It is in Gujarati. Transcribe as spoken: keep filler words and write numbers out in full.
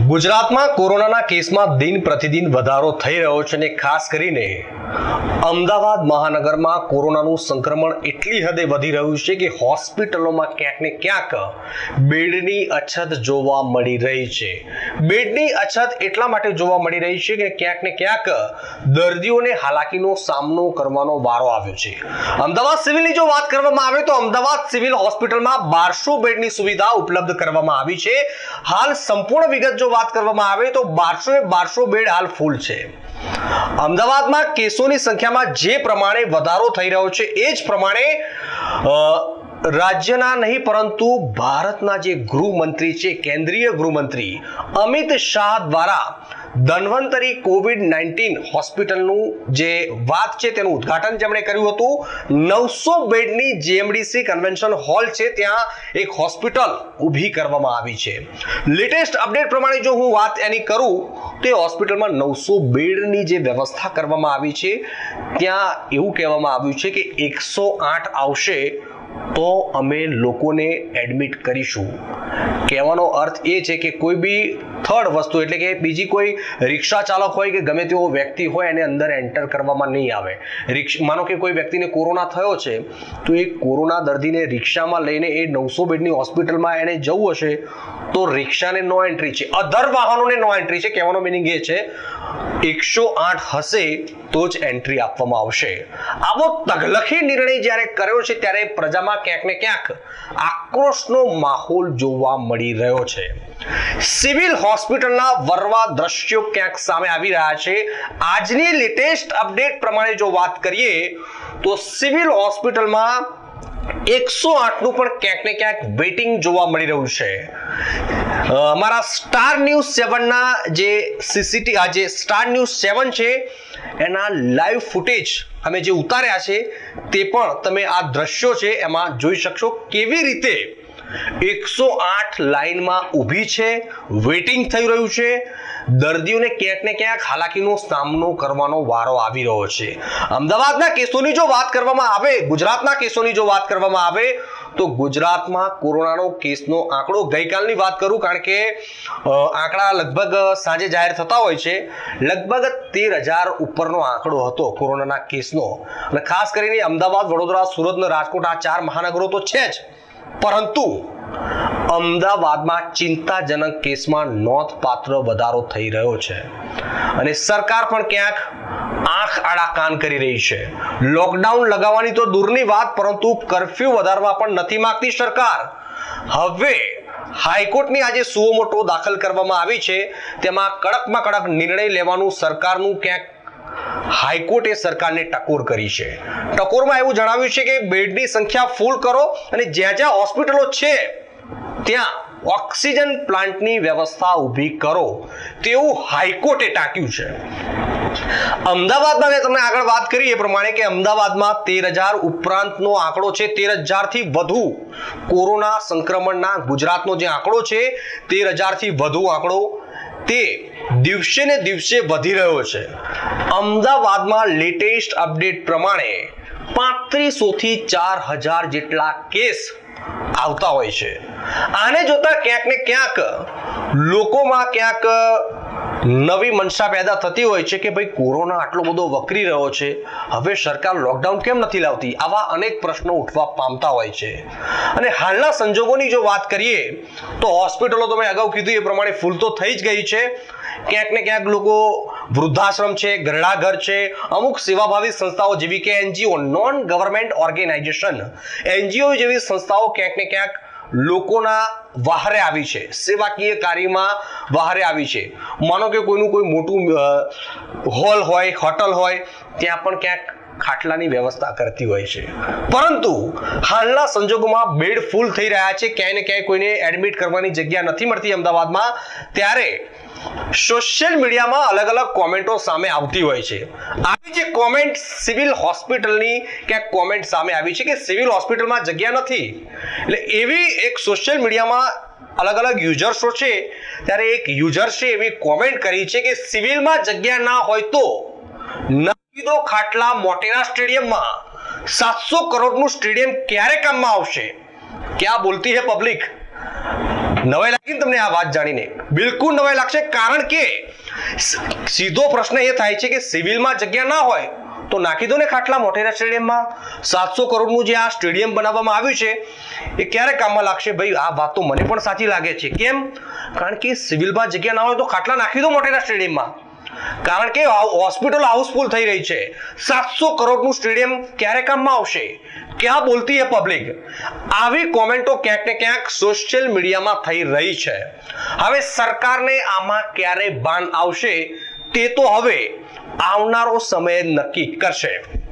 ગુજરાતમાં કોરોનાના કેસમાં દિન પ્રતિદિન વધારો થઈ રહ્યો છે અને ખાસ કરીને અમદાવાદ મહાનગરમાં કોરોનાનું સંક્રમણ એટલી હદે વધી રહ્યું છે કે હોસ્પિટલોમાં ક્યાંક ને ક્યાંક બેડની અછત જોવા મળી રહી છે। બેડની અછત એટલા માટે જોવા મળી રહી છે કે ક્યાંક ને ક્યાંક દર્દીઓને હાલાકીનો સામનો કરવાનો વારો આવ્યો છે। અમદાવાદ સિવિલની જો વાત કરવામાં આવે તો અમદાવાદ સિવિલ હોસ્પિટલમાં બારસો બેડની સુવિધા ઉપલબ્ધ કરવામાં આવી છે। હાલ સંપૂર્ણ વિગત જો વાત કરવામાં આવે તો બારસો એ બારસો બેડ હાલ ફૂલ છે। અમદાવાદમાં કેસોની સંખ્યામાં જે પ્રમાણે વધારો થઈ રહ્યો છે એ જ પ્રમાણે રાજ્યના નહીં પરંતુ ભારતના જે ગૃહમંત્રી છે કેન્દ્રીય ગૃહમંત્રી અમિત શાહ દ્વારા ધન્વંતરી કોવિડ નાઇન્ટીન હોસ્પિટલનું જે વાત છે તેનું ઉદ્ઘાટન જેમણે કર્યું હતું। નવસો બેડની જીએમડીસી કન્વેન્શન હોલ છે ત્યાં એક હોસ્પિટલ ઊભી કરવામાં આવી છે। લેટેસ્ટ અપડેટ પ્રમાણે જો હું વાત એની કરું તો હોસ્પિટલમાં નવસો બેડની જે વ્યવસ્થા કરવામાં આવી છે ત્યાં એવું કહેવામાં આવ્યું છે કે એકસો આઠ આવશે તો અમે લોકોને એડમિટ કરીશું। કહેવાનો અર્થ એ છે કે કોઈ બી થર્ડ વસ્તુ એટલે કે બીજી કોઈ રિક્ષા ચાલક હોય કે ગમે તેવો વ્યક્તિ હોય એને અંદર એન્ટર કરવામાં નહીં આવે। માનો કે કોઈ વ્યક્તિને કોરોના થયો છે તો એ કોરોના દર્દીને રિક્ષામાં લઈને એ નવસો બેડની હોસ્પિટલમાં એને જવું હશે તો રિક્ષાને નો એન્ટ્રી છે, અધર વાહનોને નો એન્ટ્રી છે। કહેવાનો મિનિંગ એ છે એકસો આઠ હશે તો જ એન્ટ્રી આપવામાં આવશે। આવો તગલખી નિર્ણય જ્યારે કર્યો છે ત્યારે પ્રજામાં ક્યાંક ને ક્યાંક આક્રોશનો માહોલ જોવા મળી રહ્યો છે। સિવિલ હોસ્પિટલના વરવા દ્રશ્યો ક્યાંક સામે આવી રહ્યા છે। આજની લેટેસ્ટ અપડેટ પ્રમાણે જો વાત કરીએ તો સિવિલ હોસ્પિટલમાં એકસો આઠ નું પણ ક્યાંક ને ક્યાંક વેટિંગ જોવા મળી રહ્યું છે। અમારા સ્ટાર ન્યૂઝ સેવન ના જે સીસીટીવી આ જે સ્ટાર ન્યૂઝ સેવન છે એના લાઈવ ફૂટેજ અમે જે ઉતાર્યા છે તે પણ તમે આ દ્રશ્યો છે એમાં જોઈ શકશો કેવી રીતે એકસો આઠ લાઈનમાં ઊભી છે, વેટિંગ થઈ રહ્યું છે। દર્દીઓને ક્યાંક ને ક્યાંક હાલાકીનો સામનો કરવાનો વારો આવી રહ્યો છે। અમદાવાદના કેસોની જો વાત કરવામાં આવે, ગુજરાતના કેસોની જો વાત કરવામાં આવે તો ગુજરાતમાં કોરોનાનો કેસનો આંકડો ગઈકાલની વાત કરું કારણ કે આંકડા લગભગ સાંજે જાહેર થતા હોય છે, લગભગ તેર હજાર ઉપરનો આંકડો હતો કોરોનાના કેસનો। અને ખાસ કરીને અમદાવાદ, વડોદરા, સુરત અને રાજકોટ આ ચાર મહાનગરો તો છે જ, પરંતુ અમદાવાદમાં ચિંતાજનક કેસમાં નોંધપાત્ર વધારો થઈ રહ્યો છે અને સરકાર પણ ક્યાંક આંખ આડા કાન કરી રહી છે। લોકડાઉન લગાવવાની તો દૂરની વાત પરંતુ કર્ફ્યુ વધારવા પણ નથી માંગતી સરકાર। હવે હાઈકોર્ટની આજે સુઓ મોટો દાખલ કરવામાં આવી છે તેમાં કડકમાં કડક નિર્ણય લેવાનું સરકારનું ક્યાંક હાઈકોર્ટે સરકારને ટકોર કરી છે। ટકોરમાં એવું જણાવ્યું છે કે બેડની સંખ્યા ફૂલ કરો અને જ્યાં જ્યાં હોસ્પિટલો છે ત્યાં ઓક્સિજન પ્લાન્ટની વ્યવસ્થા ઊભી કરો તેવું હાઈકોર્ટે ટાંક્યું છે। અમદાવાદમાં મેં તમને આગળ વાત કરી એ પ્રમાણે કે અમદાવાદમાં તેર હજાર ઉપરાંતનો આંકડો છે, તેર હજાર થી વધુ કોરોના સંક્રમણના ગુજરાતનો જે આંકડો છે તેર હજાર થી વધુ આંકડો તે દિવસે ને દિવસે વધી રહ્યો છે। અમદાવાદમાં લેટેસ્ટ અપડેટ પ્રમાણે પાંત્રીસો થી ચાર હજાર જેટલા કેસ આવતા હોય છે। આને જોતા ક્યાંક ને ક્યાંક લોકોમાં ક્યાંક નવી મનસા પેદા થતી હોય છે કે ભાઈ કોરોના આટલો બધો વકરી રહ્યો છે, હવે સરકાર લોકડાઉન કેમ નથી લાવતી? આવા અનેક પ્રશ્નો ઉઠવા પામતા હોય છે। અને હાલના સંજોગોની જો વાત કરીએ તો હોસ્પિટલો તો મેં અગાઉ કીધું એ પ્રમાણે ફૂલ તો થઈ જ ગઈ છે। ક્યાંક ને ક્યાંક લોકો વૃદ્ધાશ્રમ છે, ઘરડાઘર છે, અમુક સેવાભાવી સંસ્થાઓ જેવી કે NGO, non government organisation, NGO જેવી સંસ્થાઓ ક્યાંક ને ક્યાંક લોકોના વહારે આવી છે, સેવાકીય કાર્યમાં વહારે આવી છે। માનો કે કોઈનું કોઈ મોટું હોલ હોય, હોટલ હોય, ત્યાં પણ ક્યાંક ખાટલાની વ્યવસ્થા કરતી હોય છે, પરંતુ હાલના સંજોગોમાં બેડ ફૂલ થઈ રહ્યા છે, ક્યાંય ને ક્યાંય કોઈને એડમિટ કરવાની જગ્યા નથી મળતી અમદાવાદમાં। ત્યારે સોશિયલ મીડિયામાં અલગ અલગ કોમેન્ટો સામે આવતી હોય છે। આવી જે કોમેન્ટ સિવિલ હોસ્પિટલની ક્યાંક કોમેન્ટ સામે આવી છે કે સિવિલ હોસ્પિટલમાં જગ્યા નથી, એટલે એવી એક સોશિયલ મીડિયામાં અલગ અલગ યુઝર્સો છે ત્યારે એક યુઝર્સે એવી કોમેન્ટ કરી છે કે સિવિલમાં જગ્યા ના હોય તો નાખી દો ખાટલા મોટેરા સ્ટેડિયમમાં। સાતસો કરોડનું સ્ટેડિયમ ક્યારે કામમાં આવશે? ક્યાં બોલતી હે પબ્લિક? નવાઈ લાગી તમને આ વાત જાણીને? બિલકુલ નવાઈ લાગશે, કારણ કે સીધો પ્રશ્ન એ થાય છે કે સિવિલમાં જગ્યા ના હોય તો નાખી દો ને ખાટલા મોટેરા સ્ટેડિયમમાં. સાતસો કરોડનું જે આ સ્ટેડિયમ બનાવવામાં આવ્યું છે એ ક્યારે કામમાં લાગશે? ભાઈ આ વાત તો મને પણ સાચી લાગે છે. કેમ? કારણ કે સિવિલમાં જગ્યા ના હોય તો ખાટલા નાખી દો મોટેરા સ્ટેડિયમમાં, કારણ કે હોસ્પિટલ હાઉસફુલ થઈ રહી છે. સાતસો કરોડનું સ્ટેડિયમ ક્યારે કામમાં આવશે? ક્યાં બોલતી है પબ્લિક? આવી કોમેન્ટો ક્યાંક ને ક્યાંક સોશિયલ મીડિયામાં થઈ રહી છે. હવે સરકારને આમાં ક્યારે ભાન આવશે તે તો હવે આવનારો સમય નક્કી કરશે.